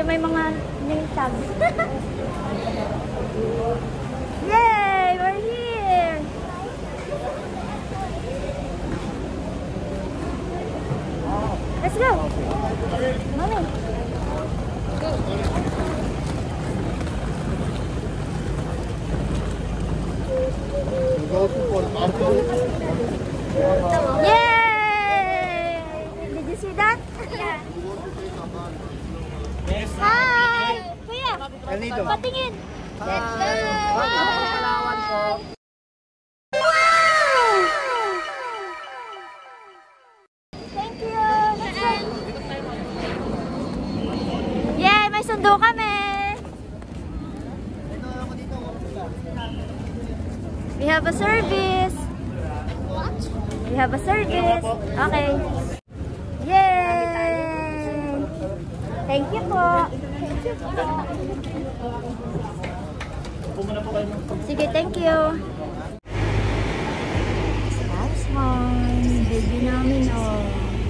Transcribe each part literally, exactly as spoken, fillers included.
yung may mga name tag. Yay! We're here! Let's go! Mommy! Yay! Did you see that? Yeah. Hi! Kuya! Patingin! Let's go! Wow! Thank you! Yay! May sundo kami! We have a service! What? We have a service! Okay! Yay! Thank you po! Sige, thank you! That's one! Baby namin, oh!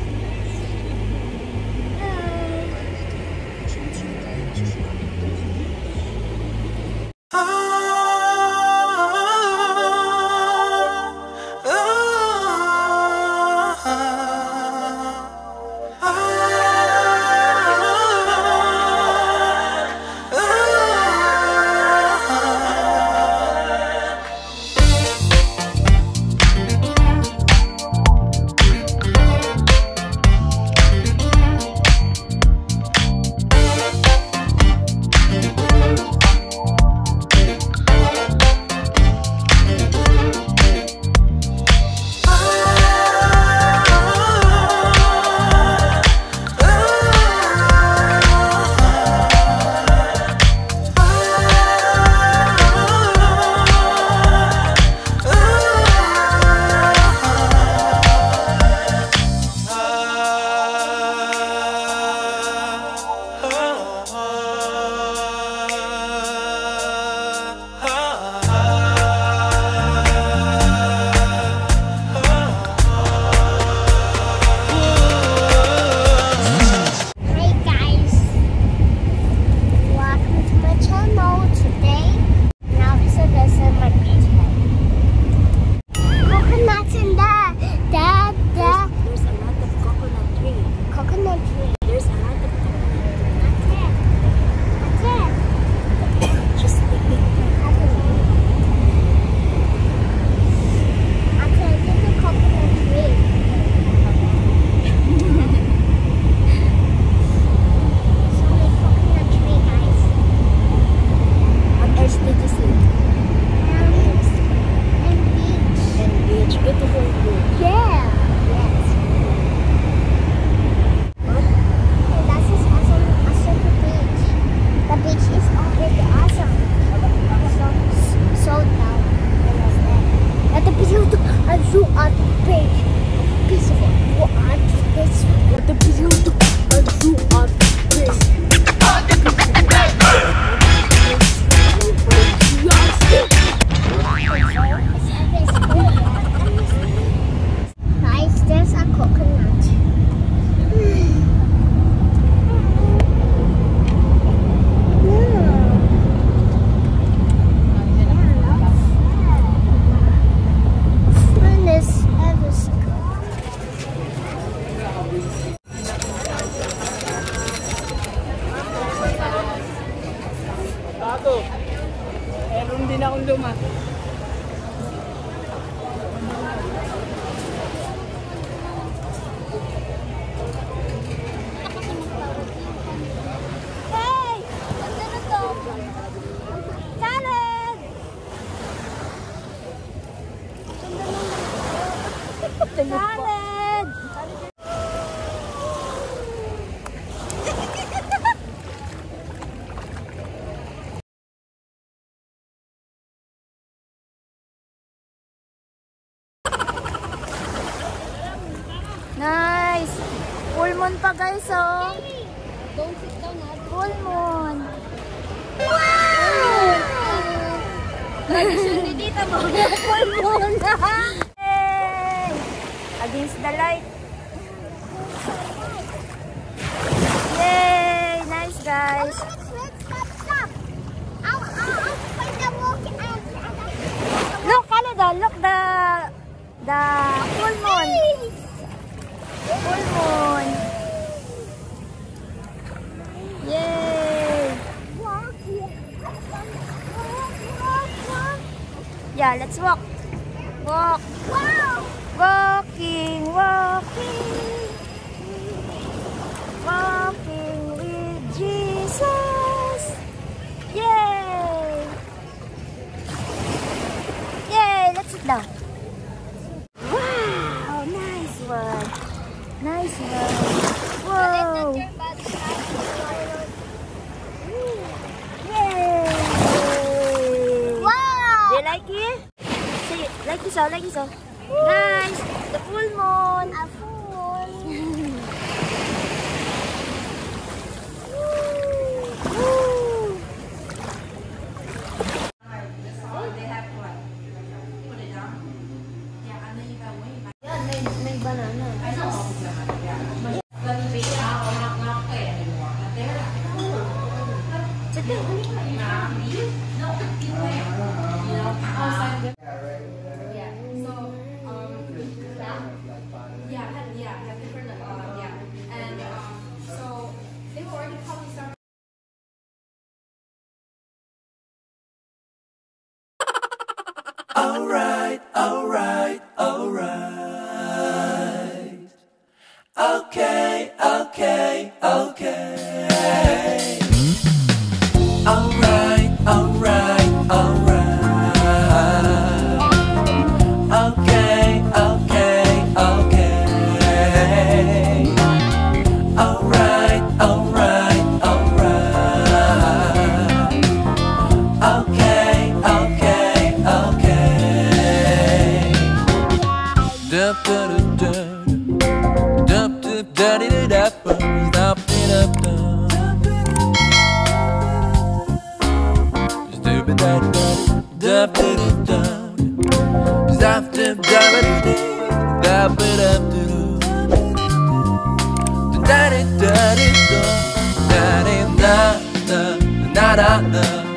Meron din akong luma. Hey! Ganda na to! Salad! Salad! Nice! Full moon pa guys, oh! Don't sit down, ha? Full moon! Wow! Tradition ni Tita mo. Full moon! Hey! Against the light! Yay! Nice guys! Yeah, let's walk. Walk. Wow. Walking, walking. Walking with Jesus. Yay. Yay, let's sit down. Wow, nice one. Nice one. Whoa. Yay. Wow! Do you like it? Say it. Like this, oh, like this, oh. Guys, the full moon. A fool. Woo. Yan, may, may banana. Sit down. Alright, alright, alright. Okay, okay, okay. Alright, alright, alright. Okay, okay, okay. Alright, alright, alright. Okay, okay, okay. Dup da da da, dup dup da da da da, dup da da da. Stupid da da, dup da da da, dup dup da da da, dup da da da, da da da da da, da da da da da da.